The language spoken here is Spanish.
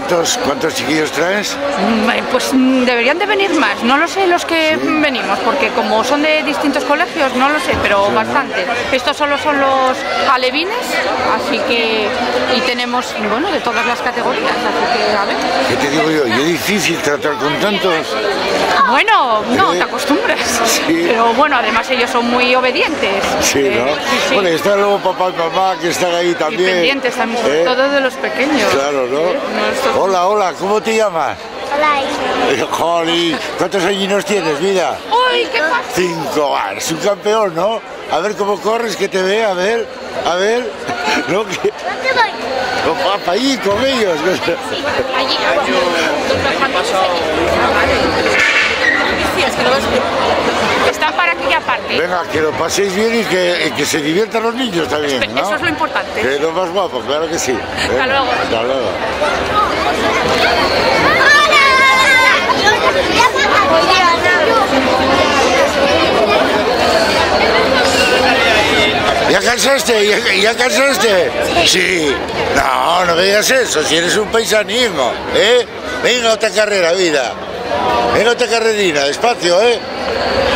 ¿Cuántos chiquillos traes? Pues deberían de venir más, no lo sé los que venimos, porque como son de distintos colegios, no lo sé, pero bastante. Estos solo son los alevines, así que... y tenemos, bueno, de todas las categorías, así que a ver. ¿Qué te digo yo? ¿Y es difícil tratar con tantos? Bueno, no, te acostumbras, pero bueno, además ellos son muy obedientes. Sí, ¿no? Sí. Bueno, y están luego papá y mamá que están ahí también. Y pendientes también, sobre todo de los pequeños. Claro, ¿no? Hola, hola, ¿cómo te llamas? Hola. Jolín, ¿cuántos añinos tienes, vida? ¡Uy, qué pasa! 5, eres un campeón, ¿no? A ver cómo corres, que te ve, a ver. ¿No? ¿Dónde voy? Papá, allí con ellos. Allí. Están para aquella parte. Venga, que lo paséis bien y que se diviertan los niños también, ¿no? Eso es lo importante. Que es lo más guapo, claro que sí. Hasta luego. Hasta luego. ¿Ya cansaste? ¿Ya cansaste? Sí. No, no me digas eso, si eres un paisanismo, ¿eh? Venga, otra carrera, vida. Venga, otra carrerina, despacio, ¿eh?